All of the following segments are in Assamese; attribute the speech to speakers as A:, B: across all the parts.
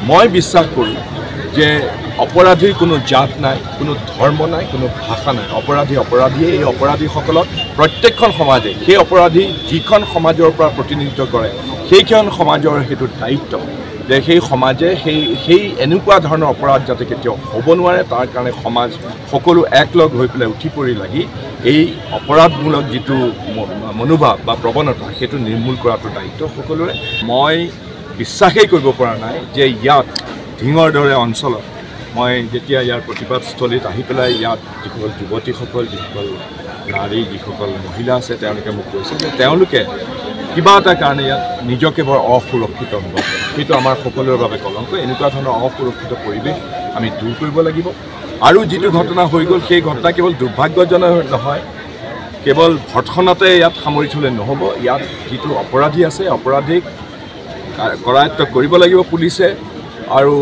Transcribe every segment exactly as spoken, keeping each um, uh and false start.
A: মই বিশ্বাস কৰোঁ যে অপৰাধীৰ কোনো জাত নাই, কোনো ধৰ্ম নাই, কোনো ভাষা নাই। অপৰাধী অপৰাধীয়ে এই অপৰাধীসকলক প্ৰত্যেকখন সমাজে সেই অপৰাধী যিখন সমাজৰ পৰা প্ৰতিনিধিত্ব কৰে সেইখন সমাজৰ সেইটো দায়িত্ব যে সেই সমাজে সেই সেই এনেকুৱা ধৰণৰ অপৰাধ যাতে কেতিয়াও হ'ব নোৱাৰে তাৰ কাৰণে সমাজ সকলো একলগ হৈ পেলাই উঠি পৰি লাগি এই অপৰাধমূলক যিটো মনোভাৱ বা প্ৰৱণতা সেইটো নিৰ্মূল কৰাটো দায়িত্ব সকলোৰে। মই বিশ্বাসেই কৰিব পৰা নাই যে ইয়াত ঢিঙৰ দৰে অঞ্চলত মই যেতিয়া ইয়াৰ প্ৰতিবাদস্থলীত আহি পেলাই ইয়াত যিসকল যুৱতীসকল যিসকল নাৰী যিসকল মহিলা আছে তেওঁলোকে মোক কৈছে যে তেওঁলোকে কিবা এটা কাৰণে ইয়াত নিজকে বৰ অসুৰক্ষিত অনুভৱ কৰে। সেইটো আমাৰ সকলোৰে বাবে কলংক। এনেকুৱা ধৰণৰ অসুৰক্ষিত পৰিৱেশ আমি দূৰ কৰিব লাগিব। আৰু যিটো ঘটনা হৈ গ'ল সেই ঘটনা কেৱল দুৰ্ভাগ্যজনক নহয়, কেৱল ভৰ্ৎসনাতে ইয়াত সামৰি থ'লে নহ'ব। ইয়াত যিটো অপৰাধী আছে অপৰাধীক কৰায়ত্ব কৰিব লাগিব পুলিচে। আৰু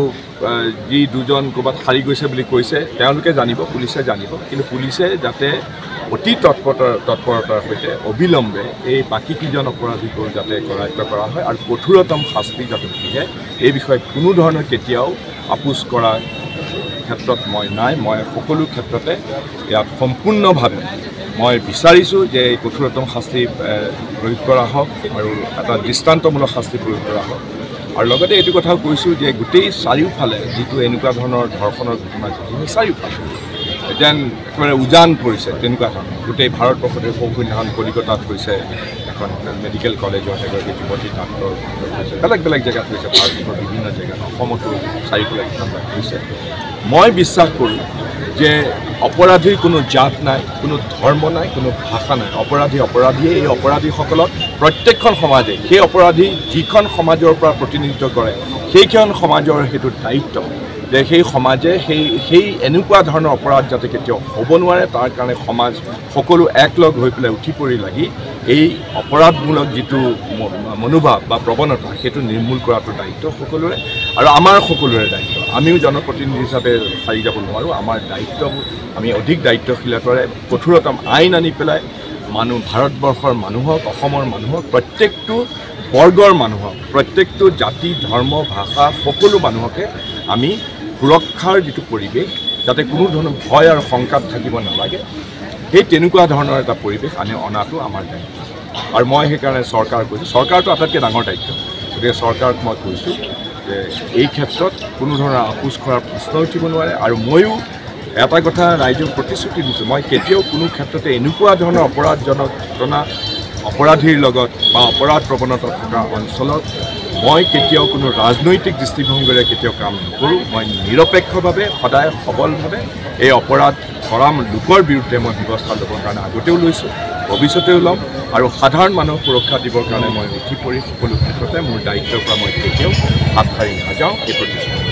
A: যি দুজন ক'ৰবাত সাৰি গৈছে বুলি কৈছে তেওঁলোকে জানিব, পুলিচে জানিব, কিন্তু পুলিচে যাতে অতি তৎপৰতাৰ তৎপৰতাৰ সৈতে অবিলম্বে এই বাকীকেইজন অপৰাধীকো যাতে কৰায়ত্ব কৰা হয় আৰু কঠোৰতম শাস্তি যাতে দিয়ে এই বিষয়ে কোনো ধৰণৰ কেতিয়াও আপোচ কৰাৰ ক্ষেত্ৰত মই নাই। মই সকলো ক্ষেত্ৰতে ইয়াত সম্পূৰ্ণভাৱে মই বিচাৰিছোঁ যে এই কঠোৰতম শাস্তি প্ৰয়োগ কৰা হওক আৰু এটা দৃষ্টান্তমূলক শাস্তি প্ৰয়োগ কৰা হওক। আৰু লগতে এইটো কথাও কৈছোঁ যে গোটেই চাৰিওফালে যিটো এনেকুৱা ধৰণৰ ধৰ্ষণৰ ঘটনা ঘটিছে চাৰিওফালে যেন একেবাৰে উজান পৰিছে তেনেকুৱা ধৰণৰ গোটেই ভাৰতবৰ্ষতে সৌসন্যাসন কলিকতাত হৈছে, এখন মেডিকেল কলেজত এগৰাকী যুৱতী ডাক্তৰ হৈছে, বেলেগ বেলেগ জেগাত হৈছে, ভাৰতবৰ্ষৰ বিভিন্ন জেগাত অসমতো চাৰিওফালে ঘটনা হৈছে। মই বিশ্বাস কৰোঁ যে অপৰাধীৰ কোনো জাত নাই, কোনো ধৰ্ম নাই, কোনো ভাষা নাই। অপৰাধী অপৰাধীয়ে এই অপৰাধীসকলক প্ৰত্যেকখন সমাজে সেই অপৰাধী যিখন সমাজৰ পৰা প্ৰতিনিধিত্ব কৰে সেইখন সমাজৰ সেইটো দায়িত্ব যে সেই সমাজে সেই সেই এনেকুৱা ধৰণৰ অপৰাধ যাতে কেতিয়াও হ'ব নোৱাৰে তাৰ কাৰণে সমাজ সকলো একলগ হৈ পেলাই উঠি পৰি লাগি এই অপৰাধমূলক যিটো মনোভাৱ বা প্ৰৱণতা সেইটো নিৰ্মূল কৰাটো দায়িত্ব সকলোৰে আৰু আমাৰ সকলোৰে দায়িত্ব। আমিও জনপ্ৰতিনিধি হিচাপে সাৰি যাব নোৱাৰোঁ। আমাৰ দায়িত্ব আমি অধিক দায়িত্বশীলতাৰে কঠোৰতম আইন আনি পেলাই মানুহ ভাৰতবৰ্ষৰ মানুহক অসমৰ মানুহক প্ৰত্যেকটো বৰ্গৰ মানুহক প্ৰত্যেকটো জাতি ধৰ্ম ভাষা সকলো মানুহকে আমি সুৰক্ষাৰ যিটো পৰিৱেশ যাতে কোনো ধৰণৰ ভয় আৰু শংকাত থাকিব নালাগে সেই তেনেকুৱা ধৰণৰ এটা পৰিৱেশ আনি অনাটো আমাৰ দায়িত্ব। আৰু মই সেইকাৰণে চৰকাৰক কৈছোঁ, চৰকাৰটো আটাইতকৈ ডাঙৰ দায়িত্ব, গতিকে চৰকাৰক মই কৈছোঁ যে এই ক্ষেত্ৰত কোনো ধৰণৰ আপোচ কৰাৰ প্ৰশ্ন উঠিব নোৱাৰে। আৰু ময়ো এটা কথা ৰাইজক প্ৰতিশ্ৰুতি দিছোঁ, মই কেতিয়াও কোনো ক্ষেত্ৰতে এনেকুৱা ধৰণৰ অপৰাধজনক ঘটনা অপৰাধীৰ লগত বা অপৰাধ প্ৰৱণতা থকা অঞ্চলত মই কেতিয়াও কোনো ৰাজনৈতিক দৃষ্টিভংগীৰে কেতিয়াও কাম নকৰোঁ। মই নিৰপেক্ষভাৱে সদায় সবলভাৱে এই অপৰাধ কৰা লোকৰ বিৰুদ্ধে মই ব্যৱস্থা ল'বৰ কাৰণে আগতেও লৈছোঁ, ভৱিষ্যতেও ল'ম। আৰু সাধাৰণ মানুহক সুৰক্ষা দিবৰ কাৰণে মই উঠি পৰি সকলো ক্ষেত্ৰতে মোৰ দায়িত্বৰ পৰা মই কেতিয়াও হাত সাৰি নাযাওঁ এই প্ৰতিশ্ৰুতি।